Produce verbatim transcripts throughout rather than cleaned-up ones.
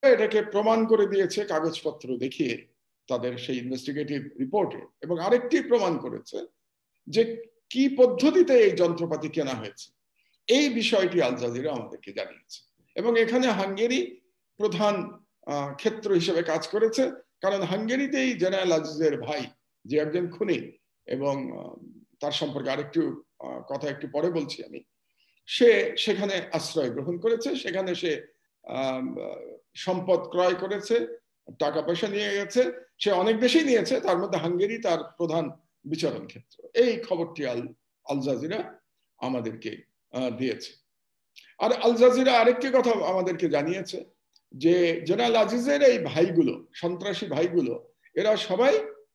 এটাকে প্রমাণ করে দিয়েছে কাগজপত্র দেখিয়ে তাদের সেই ইনভেস্টিগেটিভ রিপোর্টে, এবং আরেকটি প্রমাণ করেছে যে কি পদ্ধতিতে এই যন্ত্রপাতি কেনা হয়েছে। এই বিষয়টি আল জাজিরা আমাদেরকে জানিয়েছে, এবং এখানে হাঙ্গেরি প্রধান ক্ষেত্র হিসেবে কাজ করেছে, কারণ হাঙ্গেরিতেই জেনারেল আজিজের ভাই যে একজন খুনি, এবং তার সম্পর্কে আরেকটু কথা একটু পরে বলছি আমি, সে সেখানে আশ্রয় গ্রহণ করেছে, সেখানে সে সম্পদ ক্রয় করেছে, টাকা পয়সা নিয়ে গেছে, সে অনেক বেশি নিয়েছে, তার মধ্যে হাঙ্গেরি তার প্রধান বিচরণ ক্ষেত্র। এই খবরটি আল আল জাজিরা আমাদেরকে দিয়েছে। আর আল জাজিরা আরেকটি কথা আমাদেরকে জানিয়েছে যে জেনারেল আজিজের এই ভাইগুলো, সন্ত্রাসী ভাইগুলো, এরা সবাই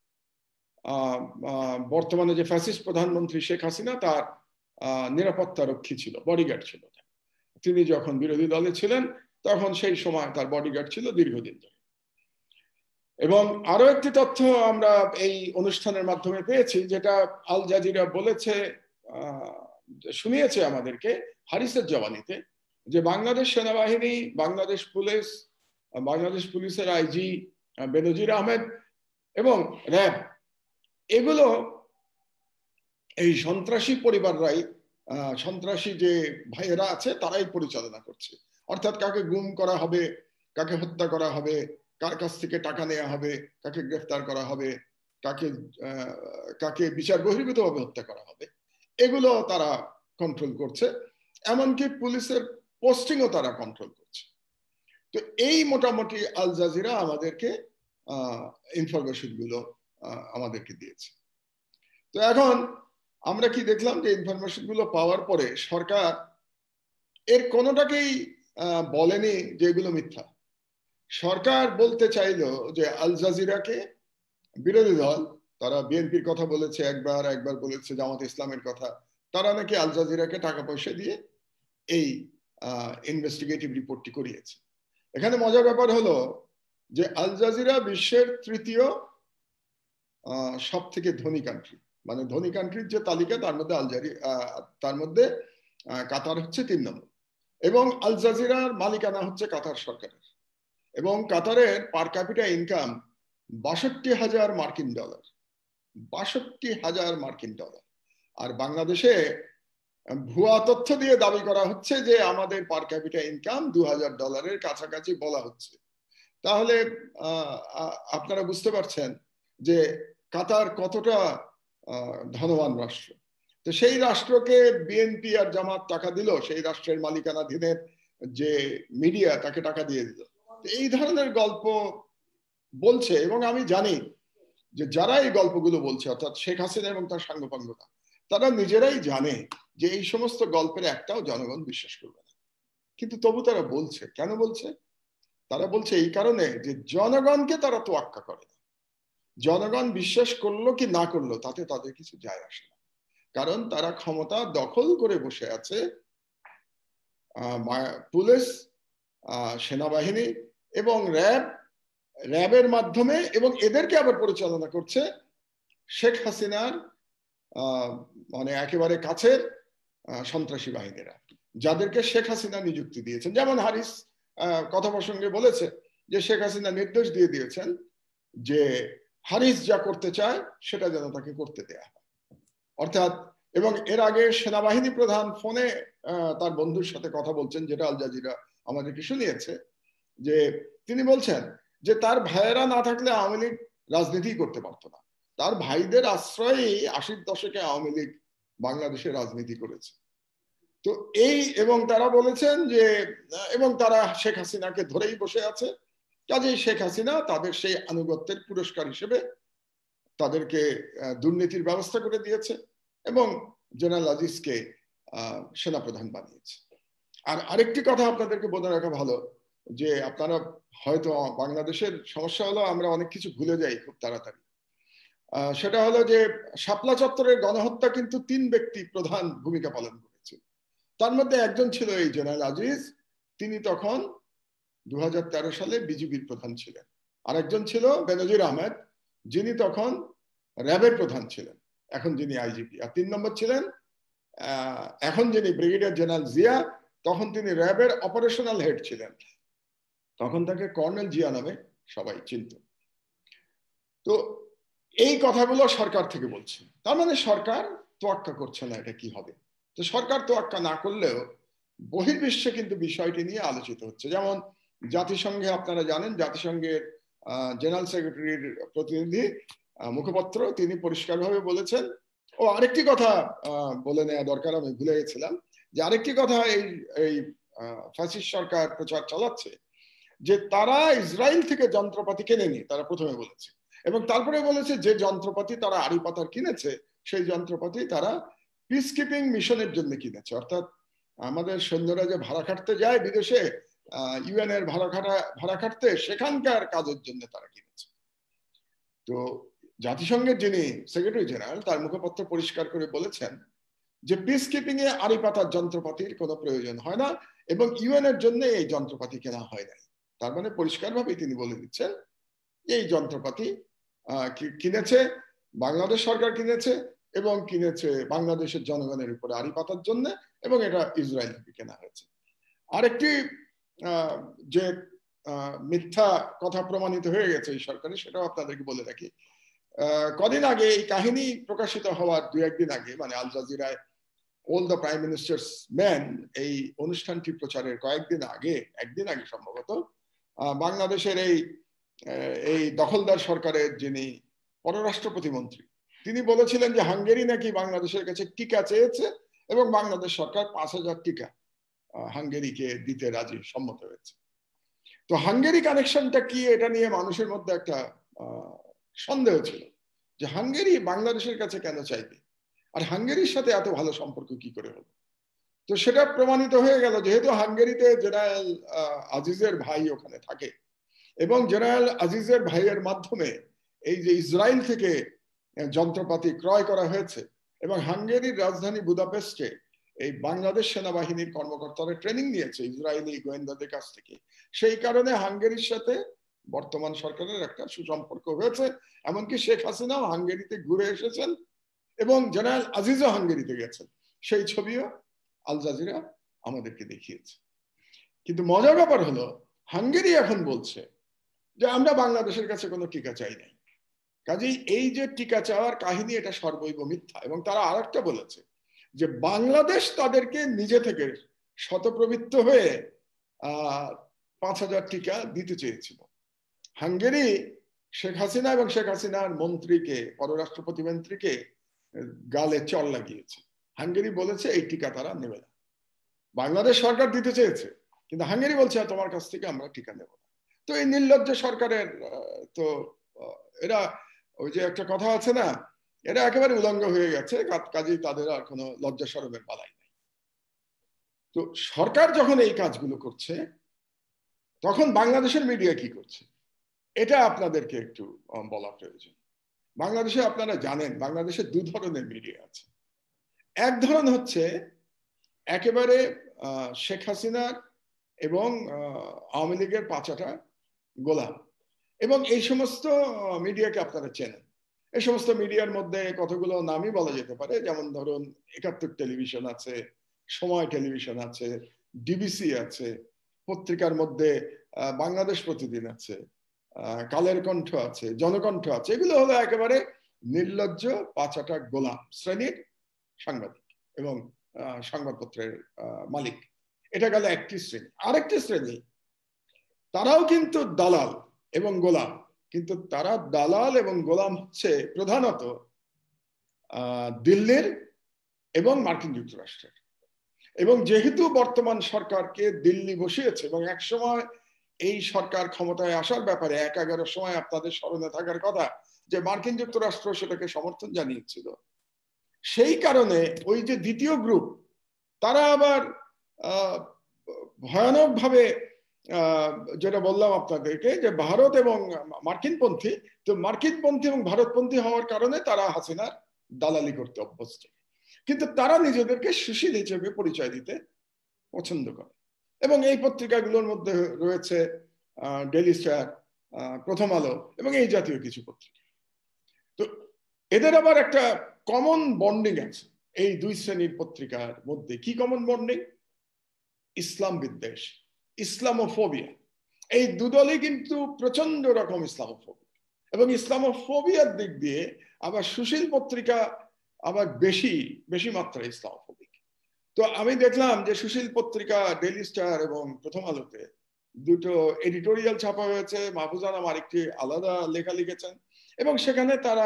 বর্তমানে যে ফ্যাসিস্ট প্রধানমন্ত্রী শেখ হাসিনা তার নিরাপত্তা রক্ষী ছিল, বডিগার্ড ছিল। তিনি যখন বিরোধী দলে ছিলেন তখন সেই সময় তার বডিগার্ড ছিল দীর্ঘদিন ধরে। এবং আরো একটি তথ্য আমরা এই অনুষ্ঠানের মাধ্যমে পেয়েছি, যেটা আল জাজিরা বলেছে, শুনিয়েছে আমাদেরকে হারিসের জবানিতে, যে বাংলাদেশ সেনাবাহিনী, বাংলাদেশ পুলিশ, বাংলাদেশ পুলিশের আইজি বেনজির আহমেদ এবং র্যাব, এগুলো এই সন্ত্রাসী পরিবাররাই, সন্ত্রাসী যে ভাইয়েরা আছে তারাই পরিচালনা করছে। অর্থাৎ কাকে গুম করা হবে, কাকে হত্যা করা হবে, কার কাছ থেকে টাকা নেওয়া হবে, কাকে গ্রেফতার করা হবে, কাকে কাকে বিচার বহির্ভূতভাবে হত্যা করা হবে, এগুলো তারা কন্ট্রোল করছে। এমনকি পুলিশের পোস্টিংও তারা কন্ট্রোল করছে। তো এই মোটামুটি আল জাজিরা আমাদেরকে ইনফরমেশন গুলো আমাদেরকে দিয়েছে। তো এখন আমরা কি দেখলাম যে ইনফরমেশন গুলো পাওয়ার পরে সরকার এর কোনোটাকেই বলেনি যে এগুলো মিথ্যা। সরকার বলতে চাইলো যে আল জাজিরাকে, বিরোধী দল তারা বিএনপির কথা বলেছে একবার, একবার বলেছে জামাত ইসলামের কথা, তারা নাকি আল জাজিরাকে টাকা পয়সা দিয়ে এই ইনভেস্টিগেটিভ রিপোর্টটি করিয়েছে। এখানে মজার ব্যাপার হলো যে আল জাজিরা বিশ্বের তৃতীয় সব থেকে ধনী কান্ট্রি, মানে ধনী কান্ট্রির যে তালিকা তার মধ্যে আল জাজিরা, তার মধ্যে কাতার হচ্ছে তিন নম্বর, এবং আল জাজিরার মালিকানা হচ্ছে কাতার সরকারের, এবং কাতারের পার ক্যাপিটা ইনকাম বাষট্টি হাজার মার্কিন ডলার, বাষট্টি হাজার মার্কিন ডলার। আর বাংলাদেশে ভুয়া তথ্য দিয়ে দাবি করা হচ্ছে যে আমাদের পার ক্যাপিটা ইনকাম দু হাজার ডলারের কাছাকাছি বলা হচ্ছে। তাহলে আপনারা বুঝতে পারছেন যে কাতার কতটা ধনবান রাষ্ট্র। তো সেই রাষ্ট্রকে বিএনপি আর জামাত টাকা দিল, সেই রাষ্ট্রের মালিকানাধীনের যে মিডিয়া তাকে টাকা দিয়ে দিল। এই ধরনের গল্প বলছে, এবং আমি জানি যে যারা এই গল্পগুলো বলছে, অর্থাৎ শেখ হাসিনা এবং তার সাঙ্গপাঙ্গরা, তারা নিজেরাই জানে যে এই সমস্ত গল্পের একটাও জনগণ বিশ্বাস করবে না, কিন্তু তবু তারা বলছে। কেন বলছে? তারা বলছে এই কারণে যে জনগণকে তারা তোয়াক্কা করে না। জনগণ বিশ্বাস করলো কি না করলো তাতে তাদের কিছু যায় আসে না, কারণ তারা ক্ষমতা দখল করে বসে আছে। পুলিশ, সেনাবাহিনী এবং র্যাব, র্যাবের মাধ্যমে, এবং এদেরকে আবার পরিচালনা করছে শেখ হাসিনার মানে একেবারে কাছের সন্ত্রাসী বাহিনীরা, যাদেরকে শেখ হাসিনা নিযুক্তি দিয়েছেন। যেমন হারিস কথা প্রসঙ্গে বলেছে যে শেখ হাসিনা নির্দেশ দিয়ে দিয়েছেন যে হারিস যা করতে চায় সেটা যেন তাকে করতে দেয়া হয়। অর্থাৎ, এবং এর আগে সেনাবাহিনী প্রধান ফোনে তার বন্ধুর সাথে কথা বলছেন, যেটা আল জাজিরা আমাদেরকে শুনিয়েছে, যে তিনি বলছেন যে তার ভাইয়েরা না থাকলে আওয়ামী লীগ রাজনীতি করতে পারতো না। তার ভাইদের আশ্রয়ে আশির দশকে আওয়ামী লীগ বাংলাদেশের রাজনীতি করেছে। তো এই, এবং তারা বলেছেন যে, এবং তারা শেখ হাসিনাকে ধরেই বসে আছে, কাজেই শেখ হাসিনা তাদের সেই আনুগত্যের পুরস্কার হিসেবে তাদেরকে দুর্নীতির ব্যবস্থা করে দিয়েছে এবং জেনারেল আজিজকে সেনাপ্রধান বানিয়েছে। আর আরেকটি কথা আপনাদেরকে বলে রাখা ভালো, যে আপনারা হয়তো, বাংলাদেশের সমস্যা হলো আমরা অনেক কিছু ভুলে যাই খুব তাড়াতাড়ি। সেটা হলো যে শাপলা চত্বরের গণহত্যা কিন্তু তিন ব্যক্তি প্রধান ভূমিকা পালন করেছে। তার মধ্যে একজন ছিল এই জেনারেল আজিজ, তিনি তখন দু হাজার তেরো সালে বিজিবির প্রধান ছিলেন। আরেকজন ছিল বেনজির আহমেদ, যিনি তখন র্যাবের প্রধান ছিলেন, এখন যিনি আইজিপি। আর তিন নম্বর ছিলেন এখন যিনি ব্রিগেডিয়ার জেনারেল জিয়া, তখন তিনি র্যাবের অপারেশনাল হেড ছিলেন। তখন তাকে কর্নেল জিয়া নামে সবাই চিনত। তো এই কথাগুলো সরকার থেকে বলছে, তার মানে সরকার তোয়াক্কা করছে না এটা কি হবে। তো সরকার তোয়াক্কা না করলেও বহির্বিশ্বে কিন্তু বিষয়টি নিয়ে আলোচিত হচ্ছে। যেমন জাতিসংঘে আপনারা জানেন, জাতিসংঘের জেনারেল সেক্রেটারির প্রতিনিধি মুখপাত্র তিনি পরিষ্কারভাবে বলেছেন। ও আরেকটি কথা বলে নেওয়া দরকার, আমি ভুলে গেছিলাম, যে আরেকটি কথা এই এই ফ্যাসিস্ট সরকার প্রচার চালাচ্ছে যে তারা ইসরায়েল থেকে যন্ত্রপাতি কেনেনি, তারা প্রথমে বলেছে, এবং তারপরে বলেছে যে যন্ত্রপাতি তারা আড়ি পাতার কিনেছে সেই যন্ত্রপাতি তারা পিস কিপিং মিশনের জন্য কিনেছে। অর্থাৎ আমাদের সৈন্যরা যে ভাড়া খাটতে যায় বিদেশে, ইউএন এর ভাড়া খাটা ভাড়া খাটতে, সেখানকার কাজের জন্য তারা কিনেছে। তো জাতিসংঘের যিনি সেক্রেটারি জেনারেল তার মুখপাত্র পরিষ্কার করে বলেছেন যে পিস কিপিং এ আড়ি পাতার যন্ত্রপাতির কোনো প্রয়োজন হয় না এবং ইউএন এর জন্য এই যন্ত্রপাতি কেনা হয় নাই। তার মানে পরিষ্কারভাবে তিনি বলে দিচ্ছেন এই যন্ত্রপাতি কিনেছে বাংলাদেশ সরকার কিনেছে এবং কিনেছে বাংলাদেশের জনগণের উপরে আড়ি পাতার জন্য, এবং এটা ইসরায়েল থেকে কেনা হয়েছে। আরেকটি যে মিথ্যা কথা প্রমাণিত হয়ে গেছে এই সরকারে, সেটাও আপনাদেরকে বলে রাখি। কদিন আগে এই কাহিনী প্রকাশিত হওয়ার দু একদিন আগে, মানে আল জাজিরায় all the prime minister's men এই অনুষ্ঠানটি প্রচারের কয়েকদিন আগে, একদিন আগে সম্ভবত, বাংলাদেশের এই এই দখলদার সরকারের যিনি পররাষ্ট্র প্রতিমন্ত্রী তিনি বলেছিলেন যে হাঙ্গেরি নাকি বাংলাদেশের কাছে টিকা চেয়েছে এবং বাংলাদেশ সরকার পাঁচ হাজার টিকা হাঙ্গেরিকে দিতে রাজি সম্মত হয়েছে। তো হাঙ্গেরি কানেকশনটা কি, এটা নিয়ে মানুষের মধ্যে একটা সন্দেহ ছিল যে হাঙ্গেরি বাংলাদেশের কাছে কেন চাইবে, আর হাঙ্গেরির সাথে এত ভালো সম্পর্ক কি করে হলো। তো সেটা প্রমাণিত হয়ে গেল, যেহেতু হাঙ্গেরিতে জেনারেল আজিজের ভাই ওখানে থাকে এবং জেনারেল আজিজের ভাইয়ের মাধ্যমে এই যে ইসরায়েল থেকে যন্ত্রপাতি ক্রয় করা হয়েছে এবং হাঙ্গেরির রাজধানী বুদাপেস্টে এই বাংলাদেশ সেনাবাহিনীর কর্মকর্তারা ট্রেনিং নিয়েছে ইসরায়েলি গোয়েন্দাদের কাছ থেকে, সেই কারণে হাঙ্গেরির সাথে বর্তমান সরকারের একটা সুসম্পর্ক হয়েছে। এমনকি শেখ হাসিনাও হাঙ্গেরিতে ঘুরে এসেছেন এবং জেনারেল আজিজও হাঙ্গেরিতে গেছেন, সেই ছবিও আল জাজিরা আমাদেরকে দেখিয়েছে। কিন্তু মজার ব্যাপার হলো হাঙ্গেরি এখন বলছে যে আমরা বাংলাদেশের কাছে কোনো টিকা চাই নাই। কাজেই এই যে টিকা চাওয়ার কাহিনী, এটা সর্বৈব মিথ্যা। এবং তারা আরেকটা বলেছে যে বাংলাদেশ তাদেরকে নিজে থেকে শতপ্রবৃত্ত হয়ে আহ পাঁচ হাজার টিকা দিতে চেয়েছিল। হাঙ্গেরি শেখ হাসিনা এবং শেখ হাসিনার মন্ত্রীকে, পররাষ্ট্র প্রতিমন্ত্রীকে গালে চড় লাগিয়েছে। হাঙ্গেরি বলেছে এই টিকা তারা নেবে না। বাংলাদেশ সরকার দিতে চেয়েছে কিন্তু হাঙ্গেরি বলছে তোমার কাছ থেকে আমরা টিকা নেব না। তো এই নির্লজ্জ সরকারের তো এরা ওই যে একটা কথা আছে না, এটা একেবারে উলঙ্গ হয়ে গেছে, কাজেই তাদের আর কোনো লজ্জা শরমের বালাই নেই। তো সরকার যখন এই কাজগুলো করছে তখন বাংলাদেশের মিডিয়া কি করছে এটা আপনাদেরকে একটু বলা প্রয়োজন। বাংলাদেশে আপনারা জানেন বাংলাদেশে দু ধরনের মিডিয়া আছে। এক ধরন হচ্ছে একেবারে শেখ হাসিনার এবং আওয়ামী লীগের পাঁচাটা গোলাম, এবং এই সমস্ত মিডিয়াকে আপনারা চেনেন। এই সমস্ত মিডিয়ার মধ্যে কতগুলো নামই বলা যেতে পারে, যেমন ধরুন একাত্তর টেলিভিশন আছে, সময় টেলিভিশন আছে, ডিবিসি আছে, পত্রিকার মধ্যে বাংলাদেশ প্রতিদিন আছে, কালের কণ্ঠ আছে, জনকণ্ঠ আছে। এগুলো হলো একেবারে নির্লজ্জ পাঁচাটা গোলাম শ্রেণীর সাংবাদিক এবং সংবাদপত্রের মালিক। এটা গেল একটি শ্রেণী। আরেকটি শ্রেণী তারাও কিন্তু দালাল এবং গোলাম, কিন্তু তারা দালাল এবং গোলাম হচ্ছে প্রধানত দিল্লির এবং মার্কিন যুক্তরাষ্ট্রের। এবং যেহেতু বর্তমান সরকারকে দিল্লি বসিয়েছে এবং এক সময় এই সরকার ক্ষমতায় আসার ব্যাপারে এক এগারোর সময় আপনাদের স্মরণে থাকার কথা যে মার্কিন যুক্তরাষ্ট্র সেটাকে সমর্থন জানিয়েছিল, সেই কারণে ওই যে দ্বিতীয় গ্রুপ তারা আবার ভয়ানকভাবে যেটা বললাম আপনাদেরকে যে ভারত এবং মার্কিনপন্থী, তো মার্কিনপন্থী এবং ভারতপন্থী হওয়ার কারণে তারা হাসিনার দালালি করতে অভ্যস্ত, কিন্তু তারা নিজেদেরকে সুশীল হিসেবে পরিচয় দিতে পছন্দ করে। এবং এই পত্রিকাগুলোর মধ্যে রয়েছে ডেইলি স্টার, প্রথম আলো এবং এই জাতীয় কিছু পত্রিকা। তো এদের আবার একটা কমন বন্ডিং আছে এই দুই শ্রেণীর পত্রিকার মধ্যে। কি কমন বন্ডিং? ইসলাম বিদ্বেষ, ইসলামোফোবিয়া। এই দুদলই কিন্তু প্রচন্ড রকম ইসলামোফোবিক, এবং ইসলামোফোবিয়ার দিক দিয়ে আবার সুশীল পত্রিকা আবার বেশি বেশি মাত্রায় ইসলামোফোবিক। তো আমি দেখলাম যে সুশীল পত্রিকা, ডেইলি স্টার এবং প্রথম আলোতে দুটো এডিটোরিয়াল ছাপা হয়েছে, মাহফুজ আনাম আরেকটি আলাদা লেখা লিখেছেন, এবং সেখানে তারা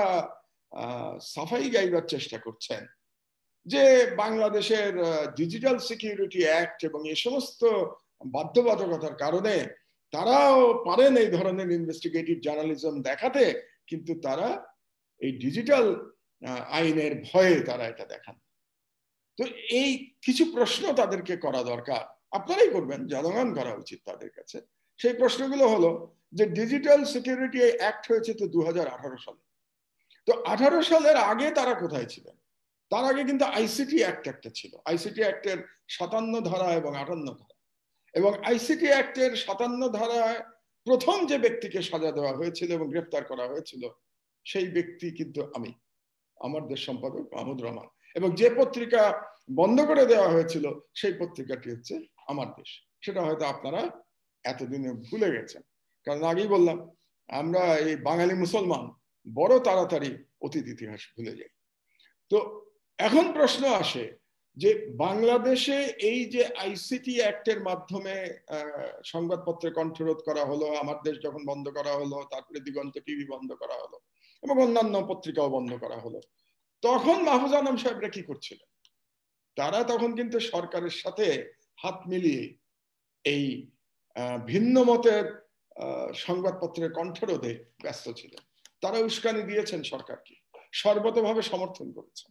সাফাই গাইবার চেষ্টা করছেন যে বাংলাদেশের ডিজিটাল সিকিউরিটি অ্যাক্ট এবং এই সমস্ত বাধ্যবাধকতার কারণে তারাও পারেন এই ধরনের ইনভেস্টিগেটিভ জার্নালিজম দেখাতে, কিন্তু তারা এই ডিজিটাল আইনের ভয়ে তারা এটা দেখান। তো এই কিছু প্রশ্ন তাদেরকে করা দরকার, আপনারাই করবেন, জনগণ করা উচিত তাদের কাছে। সেই প্রশ্নগুলো হলো যে ডিজিটাল সিকিউরিটি অ্যাক্ট হয়েছে তো দু হাজার আঠারো সালে, তো আঠারো সালের আগে তারা কোথায় ছিলেন? তার আগে কিন্তু আইসিটি অ্যাক্ট একটা ছিল, আইসিটি অ্যাক্টের সাতান্ন ধারা এবং আটান্ন ধারা, এবং আইসিটি অ্যাক্টের সাতান্ন ধারায় প্রথম যে ব্যক্তিকে সাজা দেওয়া হয়েছিল এবং গ্রেফতার করা হয়েছিল সেই ব্যক্তি কিন্তু আমি, আমার দেশ সম্পাদক মাহমুদ রহমান, এবং যে পত্রিকা বন্ধ করে দেওয়া হয়েছিল সেই পত্রিকাটি হচ্ছে আমার দেশ। সেটা হয়তো আপনারা এতদিনে ভুলে গেছেন, কারণ আগেই বললাম আমরা এই বাঙালি মুসলমান বড় তাড়াতাড়ি অতীত ইতিহাস ভুলে যাই। তো এখন প্রশ্ন আসে যে বাংলাদেশে এই যে আইসিটি অ্যাক্টের মাধ্যমে সংবাদপত্রে কণ্ঠরোধ করা হলো, আমার দেশ যখন বন্ধ করা হলো, তারপরে দিগন্ত টিভি বন্ধ করা হলো এবং অন্যান্য পত্রিকাও বন্ধ করা হলো, তখন মাহফুজ আনাম সাহেবরা কি করছিলেন? তারা তখন কিন্তু সরকারের সাথে হাত মিলিয়ে এই ভিন্ন মতের সংবাদপত্রের কণ্ঠরোধে ব্যস্ত ছিলেন। তারা উস্কানি দিয়েছেন সরকারকে, সর্বতভাবে সমর্থন করেছেন।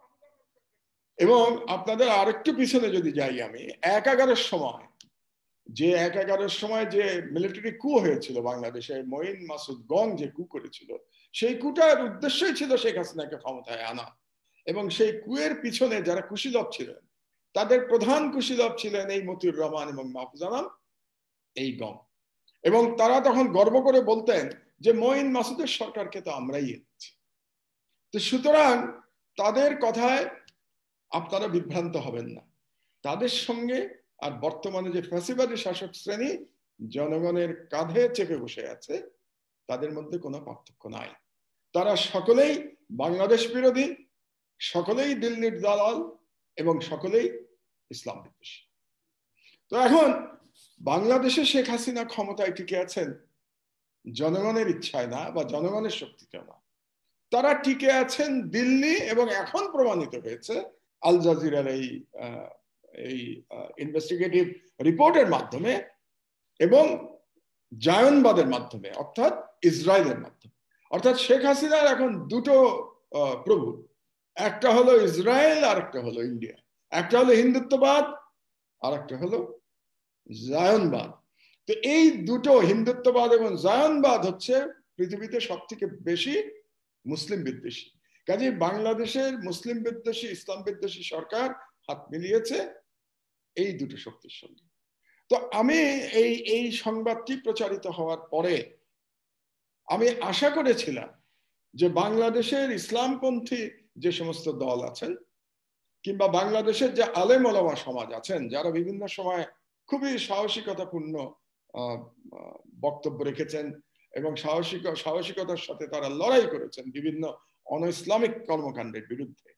এবং আপনাদের আরেকটু পিছনে যদি যাই, আমি এক এগারোর সময় যে এক এগারোর সময় যে মিলিটারি কু হয়েছিল বাংলাদেশে, মঈন মাসুদ গং যে কু করেছিল, সেই কুটার উদ্দেশ্যই ছিল শেখ হাসিনাকে ক্ষমতায় আনা, এবং সেই কুয়ের পিছনে যারা কুশীলব ছিলেন তাদের প্রধান কুশীলব ছিলেন এই মতিউর রহমান এবং মাহফুজ আনাম, এই গং। এবং তারা তখন গর্ব করে বলতেন যে মঈন মাসুদের সরকারকে তো আমরাই এনেছি। তো সুতরাং তাদের কথায় আপনারা বিভ্রান্ত হবেন না, তাদের সঙ্গে আর বর্তমানে যে ফ্যাসিবাদী শাসক শ্রেণী জনগণের কাঁধে চেপে বসে আছে তাদের মধ্যে কোনো পার্থক্য নাই। তারা সকলেই বাংলাদেশ বিরোধী, সকলেই দিল্লির দালাল এবং সকলেই ইসলাম বিদ্বেষী। তো এখন বাংলাদেশে শেখ হাসিনা ক্ষমতায় টিকে আছেন জনগণের ইচ্ছায় না বা জনগণের শক্তিতে না, তারা টিকে আছেন দিল্লি এবং এখন প্রমাণিত হয়েছে আল জাজিরার এই এই ইনভেস্টিগেটিভ রিপোর্টের মাধ্যমে এবং জায়নবাদের মাধ্যমে, অর্থাৎ ইসরায়েলের মাধ্যমে। অর্থাৎ শেখ হাসিনার এখন দুটো প্রভু, একটা হলো ইসরায়েল আর একটা হলো ইন্ডিয়া, একটা হলো হিন্দুত্ববাদ আর একটা হলো জায়নবাদ। তো এই দুটো হিন্দুত্ববাদ এবং জায়নবাদ হচ্ছে পৃথিবীতে সব থেকে বেশি মুসলিম বিদ্বেষী। কাজে বাংলাদেশের মুসলিম বিদ্বেষী, ইসলাম বিদ্বেষী সরকার হাত মিলিয়েছে এই দুটো শক্তির সঙ্গে। তো আমি এই এই সংবাদটি প্রচারিত হওয়ার পরে আমি আশা করেছিলাম যে বাংলাদেশের ইসলামপন্থী যে সমস্ত দল আছেন কিংবা বাংলাদেশের যে আলেম ওলামা সমাজ আছেন, যারা বিভিন্ন সময় খুবই সাহসিকতাপূর্ণ বক্তব্য রেখেছেন এবং সাহসিক সাহসিকতার সাথে তারা লড়াই করেছেন বিভিন্ন অন ইসলামিক কর্মকাণ্ডের বিরুদ্ধে,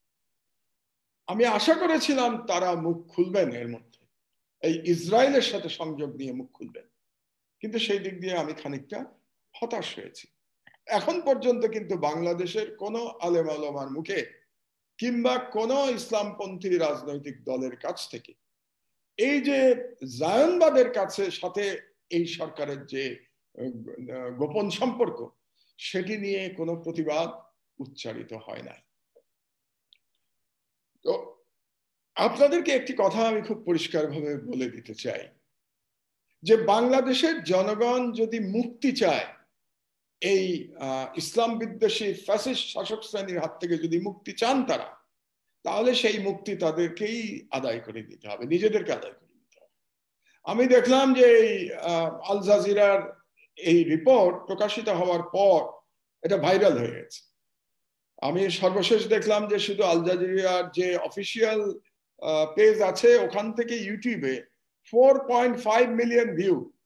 আমি আশা করেছিলাম তারা মুখ খুলবেন, এর মধ্যে এই ইসরায়েলের সাথে সংযোগ নিয়ে মুখ খুলবেন। কিন্তু সেই দিক দিয়ে আমি খানিকটা হতাশ হয়েছি। এখন পর্যন্ত কিন্তু বাংলাদেশের কোন আলেম ওলামার মুখে কিংবা কোন ইসলামপন্থী রাজনৈতিক দলের কাছ থেকে এই যে জায়নবাদের কাছে সাথে এই সরকারের যে গোপন সম্পর্ক সেটি নিয়ে কোনো প্রতিবাদ উচ্চারিত হয় না। তো আপনাদেরকে একটি কথা আমি খুব পরিষ্কারভাবে বলে দিতে চাই যে বাংলাদেশের জনগণ যদি মুক্তি চায়, এই ইসলাম বিদ্বেষী ফ্যাসিস্ট শাসক শ্রেণীর হাত থেকে যদি মুক্তি চান তারা, তাহলে সেই মুক্তি তাদেরকেই আদায় করে দিতে হবে, নিজেদেরকে আদায় করে দিতে হবে। আমি দেখলাম যে এই আল জাজিরার এই রিপোর্ট প্রকাশিত হওয়ার পর এটা ভাইরাল হয়ে গেছে। আমি সর্বশেষ দেখলাম যে শুধু আল জাজিরার যে অফিসিয়াল পেজ আছে ওখান থেকে ইউটিউবে four point five million view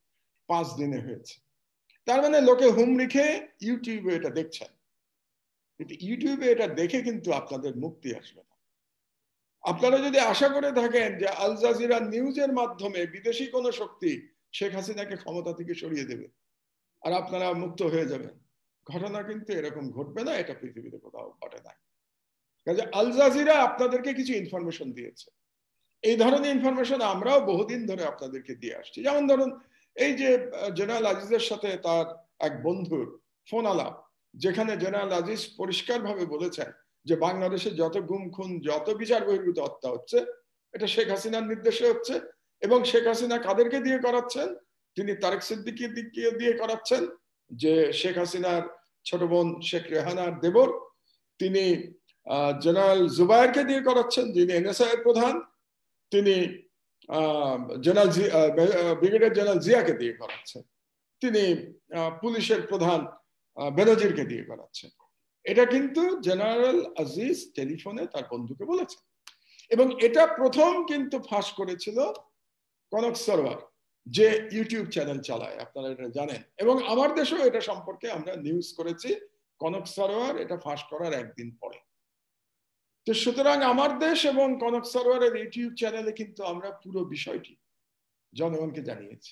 পাঁচ দিনে হয়েছে। তার মানে লোকে হুমড়ি খেয়ে ইউটিউবে এটা দেখছেন, কিন্তু ইউটিউবে এটা দেখে কিন্তু আপনাদের মুক্তি আসবে না। আপনারা যদি আশা করে থাকেন যে আল জাজিরা নিউজের মাধ্যমে বিদেশি কোনো শক্তি শেখ হাসিনাকে ক্ষমতা থেকে সরিয়ে দেবে আর আপনারা মুক্ত হয়ে যাবেন, ঘটনা কিন্তু এরকম ঘটবে না, এটা পৃথিবীতে কোথাও ঘটে না। কাজে আল জাজিরা আপনাদেরকে কিছু ইনফরমেশন দিয়েছে, এই ধরনের ইনফরমেশন আমরাও বহুদিন ধরে আপনাদেরকে দিয়ে আসছি। যেমন ধরুন এই যে জেনারেল আজিজের সাথে তার এক বন্ধুর ফোন আলাপ, যেখানে জেনারেল আজিজ পরিষ্কারভাবে বলেছেন যে বাংলাদেশে যত গুম খুন, যত বিচার বহির্ভূত হত্যা হচ্ছে এটা শেখ হাসিনার নির্দেশে হচ্ছে, এবং শেখ হাসিনা কাদেরকে দিয়ে করাচ্ছেন? তিনি তারেক সিদ্দিকীকে দিয়ে করাচ্ছেন, যে শেখ হাসিনার ছোট বোন শেখ রেহানার দেবর। তিনি জেনারেল জুবায়েরকে দিয়ে করাচ্ছেন, যিনি এনএসআই এর প্রধান। তিনি জেনারেল ব্রিগেডিয়ার জেনারেল জিয়াকে দিয়ে করাচ্ছেন। তিনি পুলিশের প্রধান বেনজিরকে দিয়ে করাচ্ছেন। এটা কিন্তু জেনারেল আজিজ টেলিফোনে তার বন্ধুকে বলেছেন, এবং এটা প্রথম কিন্তু ফাঁস করেছিল কনক সরোয়ার, যে ইউটিউব চ্যানেল চালায়, আপনারা এটা জানেন। এবং আমার দেশেও এটা সম্পর্কে আমরা নিউজ করেছি কনক সরোয়ার এটা ফাঁস করার একদিন পরে। তো সুতরাং আমার দেশ এবং কনক সরোয়ারের ইউটিউব চ্যানেলে কিন্তু আমরা পুরো বিষয়টি জনগণকে জানিয়েছি।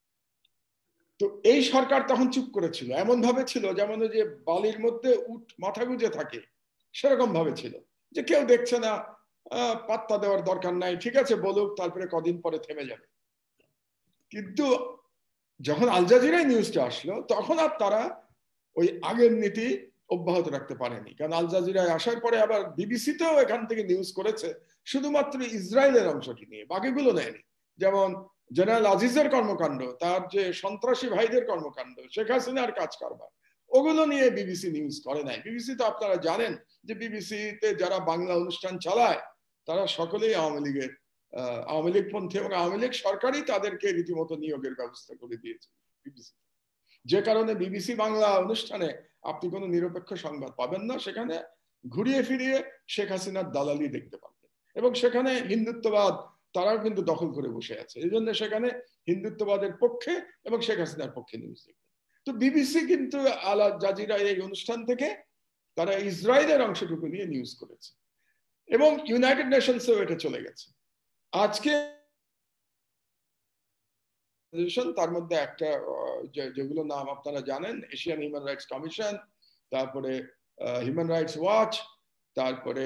তো এই সরকার তখন চুপ করেছিল, এমন ভাবে ছিল যেমন যে বালির মধ্যে উট মাথা গুঁজে থাকে, সেরকম ভাবে ছিল যে কেউ দেখছে না, পাত্তা দেওয়ার দরকার নাই, ঠিক আছে বলুক, তারপরে কদিন পরে থেমে যাবে। কিন্তু যখন আল জাজিরায় নিউজটা আসলো তখন আর তারা ওই আগের নীতি অব্যাহত রাখতে পারেনি, কারণ আল জাজিরায় আসার পরে আবার বিবিসিতেও এখান থেকে নিউজ করেছে শুধুমাত্র ইসরায়েলের অংশটি নিয়ে, বাকিগুলো নেয়নি। যেমন জেনারেল আজিজের কর্মকাণ্ড, তার যে সন্ত্রাসী ভাইদের কর্মকাণ্ড, শেখ হাসিনার কাজ কারবার, ওগুলো নিয়ে বিবিসি নিউজ করে নাই। বিবিসি তো আপনারা জানেন যে বিবিসিতে যারা বাংলা অনুষ্ঠান চালায় তারা সকলেই আওয়ামী লীগের আওয়ামী লীগ পন্থী, এবং আওয়ামী লীগ সরকারই তাদেরকে রীতিমতো নিয়োগের ব্যবস্থা করে দিয়েছে বিবিসি। যে কারণে বিবিসি বাংলা অনুষ্ঠানে আপনি কোনো নিরপেক্ষ সংবাদ পাবেন না, সেখানে ঘুরিয়ে ফিরিয়ে শেখ হাসিনার দালালি দেখতে পাবেন, এবং সেখানে হিন্দুত্ববাদ তারাও কিন্তু দখল করে বসে আছে, এই জন্য সেখানে হিন্দুত্ববাদের পক্ষে এবং শেখ হাসিনার পক্ষে নিউজ দেখবে। তো বিবিসি কিন্তু আল জাজিরা এই অনুষ্ঠান থেকে তারা ইসরায়েলের অংশটুকু নিয়ে নিউজ করেছে, এবং ইউনাইটেড নেশনসেও এটা চলে গেছে। আজকে তার মধ্যে একটা যেগুলো নাম আপনারা জানেন, এশিয়ান হিউম্যান রাইটস কমিশন, তারপরে হিউম্যান রাইটস ওয়াচ, তারপরে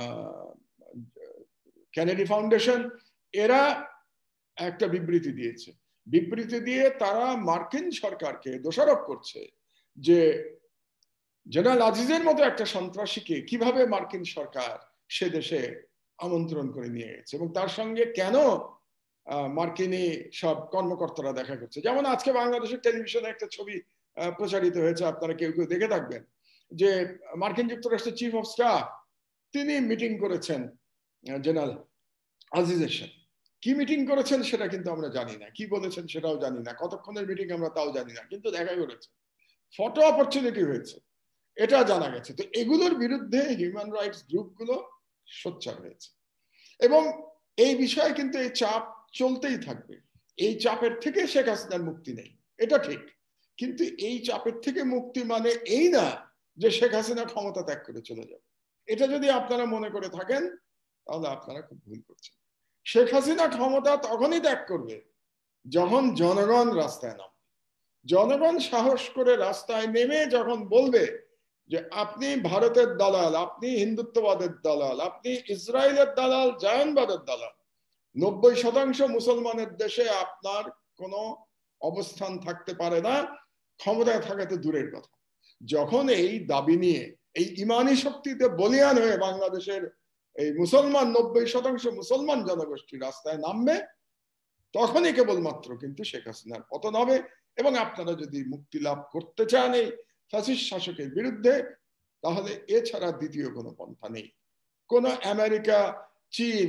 কেনেডি ফাউন্ডেশন, এরা একটা বিবৃতি দিয়েছে। বিবৃতি দিয়ে তারা মার্কিন সরকারকে দোষারোপ করছে যে জেনারেল আজিজের মতো একটা সন্ত্রাসীকে কিভাবে মার্কিন সরকার সে দেশে আমন্ত্রণ করে নিয়ে গেছে, এবং তার সঙ্গে কেন মার্কিনী সব কর্মকর্তারা দেখা করছে। যেমন আজকে বাংলাদেশের টেলিভিশনে একটা ছবি প্রচারিত হয়েছে, আপনারা কেউ কেউ দেখে থাকবেন, যে মার্কিন যুক্তরাষ্ট্রের চিফ অফ স্টাফ তিনি মিটিং করেছেন জেনারেল আজিজের সাথে। কি মিটিং করেছেন সেটা কিন্তু আমরা জানি না, কি বলেছেন সেটাও জানি না, কতক্ষণের মিটিং আমরা তাও জানি না, কিন্তু দেখা করেছে, ফটো অপরচুনিটি হয়েছে, এটা জানা গেছে। তো এগুলোর বিরুদ্ধে হিউম্যান রাইটস গ্রুপগুলো সোচ্চার হয়েছে, এবং এই বিষয়ে কিন্তু এই চাপ চলতেই থাকবে। এই চাপের থেকে শেখ হাসিনার মুক্তি নেই, এটা ঠিক, কিন্তু এই চাপের থেকে মুক্তি মানে এই না যে শেখ হাসিনা ক্ষমতা ত্যাগ করে চলে যাবে। এটা যদি আপনারা মনে করে থাকেন তাহলে আপনারা খুব ভুল করছেন। শেখ হাসিনা ক্ষমতা তখনই ত্যাগ করবে যখন জনগণ রাস্তায় নামবে। জনগণ সাহস করে রাস্তায় নেমে যখন বলবে যে আপনি ভারতের দালাল, আপনি হিন্দুত্ববাদের দালাল, আপনি ইসরায়েলের দালাল, জায়নবাদের দালাল, নব্বই শতাংশ মুসলমানের দেশে আপনার কোনো অবস্থান থাকতে পারে না, ক্ষমতায় থাকা তো দূরের কথা। যখন এই দাবি নিয়ে এই ইমানি শক্তিতে বলিয়ান হয়ে বাংলাদেশের এই মুসলমান নব্বই শতাংশ মুসলমান জনগোষ্ঠী রাস্তায় নামবে, তখনই কেবলমাত্র কিন্তু শেখ হাসিনার পতন হবে। এবং আপনারা যদি মুক্তি লাভ করতে চান এই ফ্যাসিস্ট শাসকের বিরুদ্ধে, তাহলে এছাড়া দ্বিতীয় কোনো পন্থা নেই। কোন আমেরিকা, চীন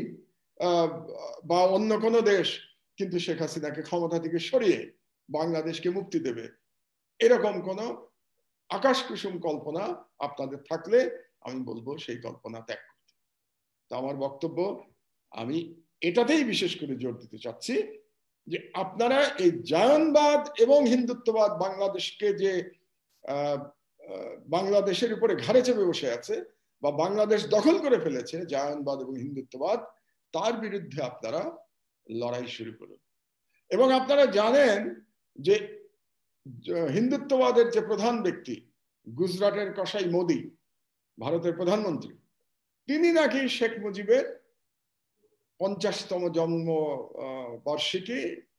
বা অন্য কোনো দেশ কিন্তু শেখ হাসিনাকে ক্ষমতা থেকে সরিয়ে বাংলাদেশকে মুক্তি দেবে এরকম কোনো আকাশ কুসুম কল্পনা আপনাদের থাকলে আমি বলবো সেই কল্পনা ত্যাগ করতে। তো আমার বক্তব্য আমি এটাতেই বিশেষ করে জোর দিতে চাচ্ছি যে আপনারা এই জায়নবাদ এবং হিন্দুত্ববাদ বাংলাদেশকে যে বাংলাদেশের উপরে ঘাড়ে চেপে বসে আছে বা বাংলাদেশ দখল করে ফেলেছে জায়নবাদ এবং হিন্দুত্ববাদ, তার বিরুদ্ধে আপনারা লড়াই শুরু করুন। এবং আপনারা জানেন যে হিন্দুত্ববাদের যে প্রধান ব্যক্তি গুজরাটের কসাই মোদি, ভারতের প্রধানমন্ত্রী, তিনি নাকি শেখ মুজিবের পঞ্চাশতম জন্ম বার্ষিকী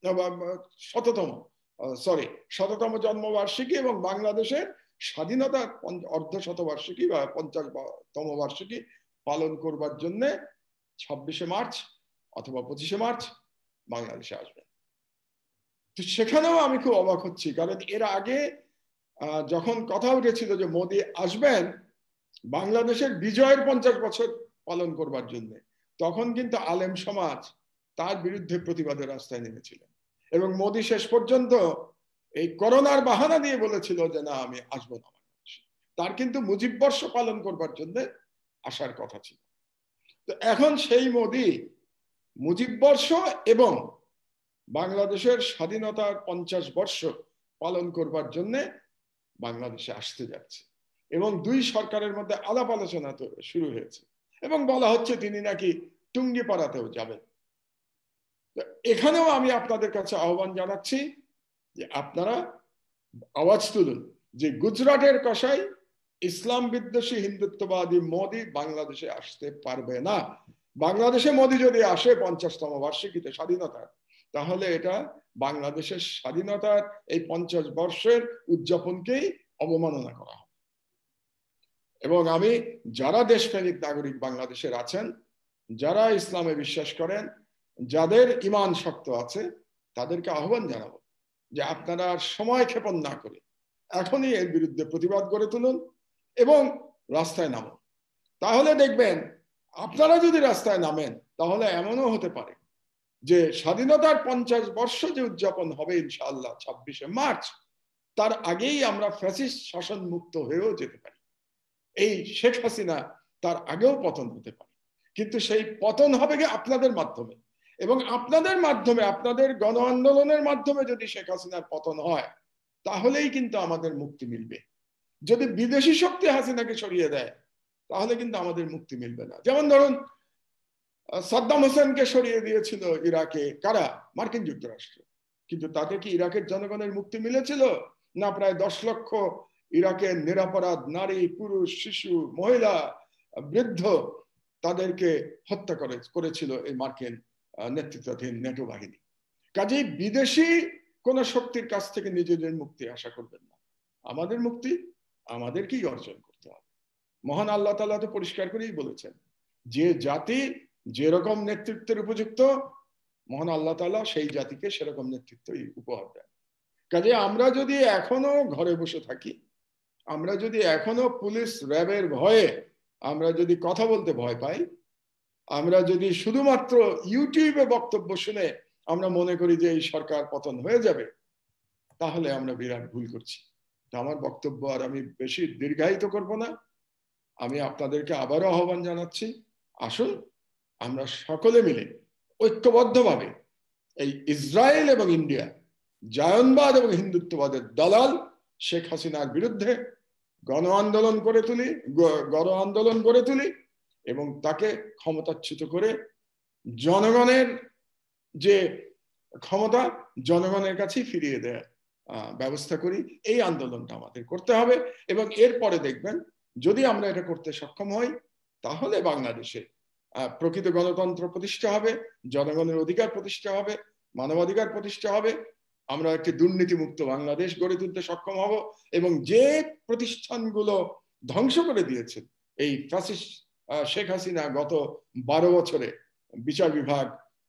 শততম সরি শততম জন্মবার্ষিকী এবং বাংলাদেশের স্বাধীনতার অর্ধ শতবার্ষিকী বা পঞ্চাশতম বার্ষিকী পালন করবার জন্য ছাব্বিশে মার্চ অথবা পঁচিশে মার্চ বাংলাদেশে আসবেন। তো সেখানেও আমি খুব অবাক হচ্ছি, কারণ এর আগে যখন কথা উঠেছিল যে মোদি আসবেন বাংলাদেশের বিজয়ের পঞ্চাশ বছর পালন করবার জন্য, তখন কিন্তু আলেম সমাজ তার বিরুদ্ধে প্রতিবাদের রাস্তায় নেমেছিলেন এবং মোদি শেষ পর্যন্ত এই করোনার বাহানা দিয়ে বলেছিল যে না আমি আসবো না বাংলাদেশে। তার কিন্তু মুজিব বর্ষ পালন করবার জন্য আসার কথা ছিল। তো এখন সেই মোদি মুজিব বর্ষ এবং বাংলাদেশের স্বাধীনতার পঞ্চাশ বর্ষ পালন করবার জন্য বাংলাদেশে আসতে যাচ্ছে এবং দুই সরকারের মধ্যে আলাপ আলোচনা তো শুরু হয়েছে এবং বলা হচ্ছে তিনি নাকি টুঙ্গিপাড়াতেও যাবেন। এখানেও আমি আপনাদের কাছে আহ্বান জানাচ্ছি যে আপনারা আওয়াজ তুলুন যে গুজরাটের কসাই ইসলাম বিদ্বেষী হিন্দুত্ববাদী মোদি বাংলাদেশে আসতে পারবে না। বাংলাদেশে মোদি যদি আসে পঞ্চাশতম বার্ষিকীতে স্বাধীনতার, তাহলে এটা বাংলাদেশের স্বাধীনতার এই পঞ্চাশ বর্ষের উদযাপনকেই অবমাননা করা হবে। এবং আমি যারা দেশপ্রেমিক নাগরিক বাংলাদেশের আছেন, যারা ইসলামে বিশ্বাস করেন, যাদের ঈমান শক্ত আছে, তাদেরকে আহ্বান জানাবো যে আপনারা সময় ক্ষেপণ না করে এখনই এর বিরুদ্ধে প্রতিবাদ গড়ে তুলুন এবং রাস্তায় নামুন। তাহলে দেখবেন আপনারা যদি রাস্তায় নামেন তাহলে এমনও হতে পারে যে স্বাধীনতার পঞ্চাশ বর্ষ যে উদযাপন হবে ইনশাআল্লাহ ছাব্বিশে মার্চ, তার আগেই আমরা ফ্যাসিস্ট শাসন মুক্ত হয়েও যেতে পারি। এই শেখ হাসিনা তার আগেও পতন হতে পারে, কিন্তু সেই পতন হবে কি আপনাদের মাধ্যমে, এবং আপনাদের মাধ্যমে আপনাদের গণ আন্দোলনের মাধ্যমে যদি শেখ হাসিনার পতন হয় তাহলেই কিন্তু আমাদের মুক্তি মিলবে। যদি বিদেশি শক্তি হাসিনাকে সরিয়ে দেয় তাহলে কিন্তু আমাদের মুক্তি মিলবে না। যেমন ধরুন সাদ্দাম হোসেনকে সরিয়ে দিয়েছিল ইরাকে কারা? মার্কিন যুক্তরাষ্ট্র। কিন্তু তাতে কি ইরাকের জনগণের মুক্তি মিলেছিল? না, প্রায় দশ লক্ষ ইরাকের নিরাপরাধ নারী, পুরুষ, শিশু, মহিলা, বৃদ্ধ তাদেরকে হত্যা করে করেছিল এই মার্কিন নেতৃত্বাধীন নেটো বাহিনী। কাজেই বিদেশি কোন শক্তির কাছ থেকে নিজেদের মুক্তি আশা করবেন না। আমাদের মুক্তি আমাদেরকেই অর্জন করতে হবে। মহান আল্লাহ তাআলা তো পরিষ্কার করেই বলেছেন যে জাতি যেরকম নেতৃত্বের উপযুক্ত, মহান আল্লাহ তাআলা সেই জাতিকে সেরকম নেতৃত্বই উপহার দেন। কাজে আমরা যদি এখনো ঘরে বসে থাকি, আমরা যদি এখনো পুলিশ র্যাবের ভয়ে আমরা যদি কথা বলতে ভয় পাই, আমরা যদি শুধুমাত্র ইউটিউবে বক্তব্য শুনে আমরা মনে করি যে এই সরকার পতন হয়ে যাবে, তাহলে আমরা বিরাট ভুল করছি। তো আমার বক্তব্য আর আমি বেশি দীর্ঘায়িত করব না। আমি আপনাদেরকে আবারও আহ্বান জানাচ্ছি, আসুন আমরা সকলে মিলে ঐক্যবদ্ধভাবে এই ইসরায়েল এবং ইন্ডিয়া জায়নবাদ এবং হিন্দুত্ববাদের দালাল শেখ হাসিনার বিরুদ্ধে গণ আন্দোলন করে তুলি গণ আন্দোলন গড়ে তুলি এবং তাকে ক্ষমতাচ্যুত করে জনগণের যে ক্ষমতা জনগণের কাছেই ফিরিয়ে দেওয়ার ব্যবস্থা করি। এই আন্দোলনটা আমাদের করতে হবে এবং এরপরে দেখবেন যদি আমরা এটা করতে সক্ষম হই তাহলে বাংলাদেশে প্রকৃত গণতন্ত্র প্রতিষ্ঠা হবে, জনগণের অধিকার প্রতিষ্ঠা হবে, মানবাধিকার প্রতিষ্ঠা হবে, আমরা একটি দুর্নীতিমুক্ত বাংলাদেশ গড়ে তুলতে সক্ষম হব এবং যে প্রতিষ্ঠানগুলো ধ্বংস করে দিয়েছে এই ফ্যাসিস্ট শেখ হাসিনা গত বারো বছরে, বিচার বিভাগ,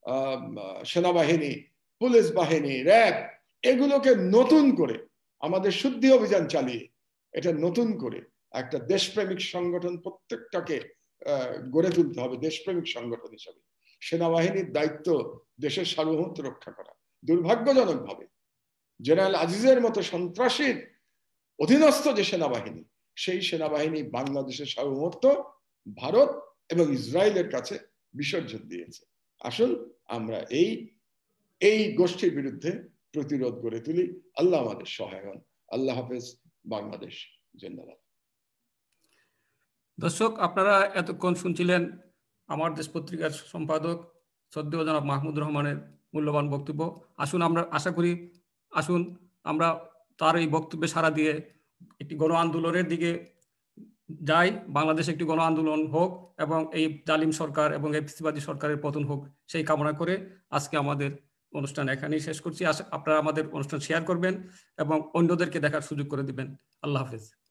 সেনাবাহিনী, পুলিশ বাহিনী, র্যাব, এগুলোকে নতুন করে আমাদের শুদ্ধি অভিযান চালিয়ে এটা নতুন করে একটা দেশপ্রেমিক সংগঠন প্রত্যেকটাকে গড়ে তুলতে হবে দেশপ্রেমিক সংগঠন হিসাবে। সেনাবাহিনীর দায়িত্ব দেশের সার্বভৌমত্ব রক্ষা করা। দুর্ভাগ্যজনক ভাবে জেনারেল আজিজের মতো সন্ত্রাসীর অধীনস্থ যে সেনাবাহিনী, সেই সেনাবাহিনী বাংলাদেশের সার্বভৌমত্ব ভারত এবং ইসরায়েলের কাছে বিসর্জন দিয়েছে। আসুন আমরা এই এই গোষ্ঠীর বিরুদ্ধে প্রতিরোধ গড়ে তুলি। আল্লাহ আমাদের সহায় হন। আল্লাহ হাফেজ। বাংলাদেশ জিন্দাবাদ। দর্শক, আপনারা এতক্ষণ শুনছিলেন আমার দেশ পত্রিকার সম্পাদক শ্রদ্ধেয় জনাব মাহমুদুর রহমানের মূল্যবান বক্তব্য। আসুন আমরা আশা করি আসুন আমরা তার এই বক্তব্যে সাড়া দিয়ে একটি গণ আন্দোলনের দিকে যাই, বাংলাদেশে একটি গণ আন্দোলন হোক এবং এই জালিম সরকার এবং এই ফ্যাসিবাদী সরকারের পতন হোক, সেই কামনা করে আজকে আমাদের অনুষ্ঠান এখানেই শেষ করছি। আপনারা আমাদের অনুষ্ঠান শেয়ার করবেন এবং অন্যদেরকে দেখার সুযোগ করে দিবেন। আল্লাহ হাফেজ।